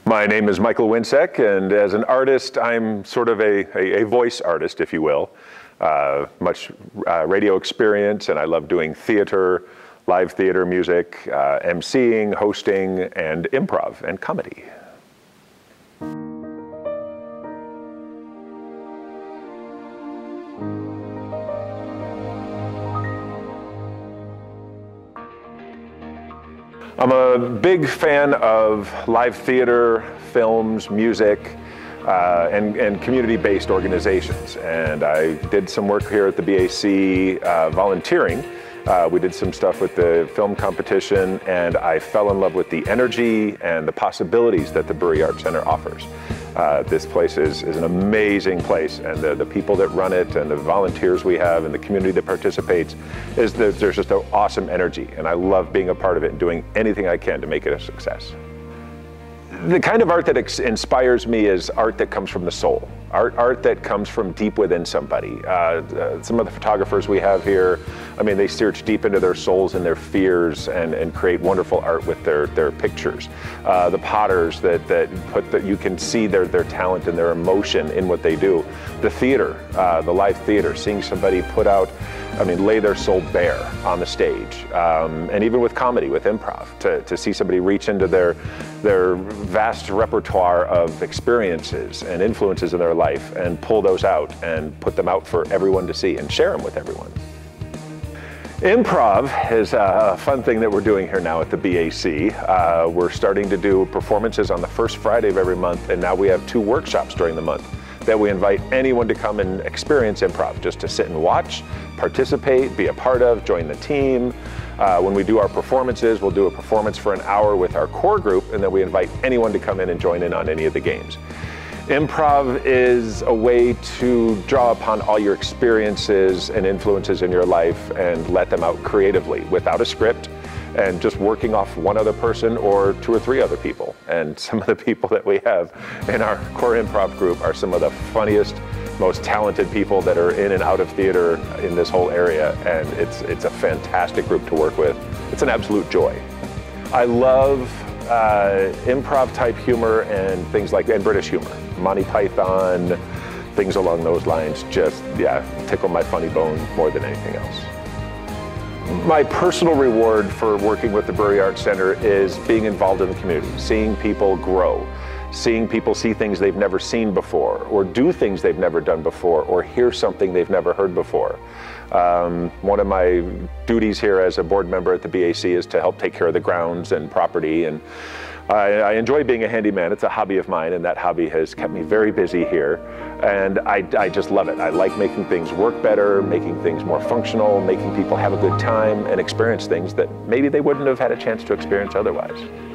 My name is Michael Wincek, and as an artist, I'm sort of a voice artist, if you will. Much radio experience, and I love doing theater, live theater music, emceeing, hosting, and improv and comedy. I'm a big fan of live theater, films, music, and community-based organizations. And I did some work here at the BAC volunteering. We did some stuff with the film competition, and I fell in love with the energy and the possibilities that the Bury Art Center offers. This place is an amazing place, and the people that run it and the volunteers we have and the community that participates, there's just an awesome energy, and I love being a part of it and doing anything I can to make it a success. The kind of art that inspires me is art that comes from the soul, art that comes from deep within somebody. Some of the photographers we have here, I mean, they search deep into their souls and their fears and create wonderful art with their pictures. The potters that you can see their talent and their emotion in what they do. The theater, the live theater, seeing somebody lay their soul bare on the stage. And even with comedy, with improv, to see somebody reach into their vast repertoire of experiences and influences in their life and pull those out and put them out for everyone to see and share them with everyone. Improv is a fun thing that we're doing here now at the BAC. We're starting to do performances on the first Friday of every month, and now we have 2 workshops during the month that we invite anyone to come and experience improv, just to sit and watch, participate, be a part of, join the team. When we do our performances, we'll do a performance for an hour with our core group, and then we invite anyone to come in and join in on any of the games. Improv is a way to draw upon all your experiences and influences in your life and let them out creatively without a script, and just working off one other person or 2 or 3 other people. And some of the people that we have in our core improv group are some of the funniest, most talented people that are in and out of theater in this whole area, and it's a fantastic group to work with. It's an absolute joy. I love improv type humor and things like, and British humor. Monty Python, things along those lines, just, tickle my funny bone more than anything else. My personal reward for working with the Bury Art Center is being involved in the community, seeing people grow, seeing people see things they've never seen before, or do things they've never done before, or hear something they've never heard before. One of my duties here as a board member at the BAC is to help take care of the grounds and property, and I enjoy being a handyman. It's a hobby of mine, and that hobby has kept me very busy here, and I just love it. I like making things work better, making things more functional, making people have a good time and experience things that maybe they wouldn't have had a chance to experience otherwise.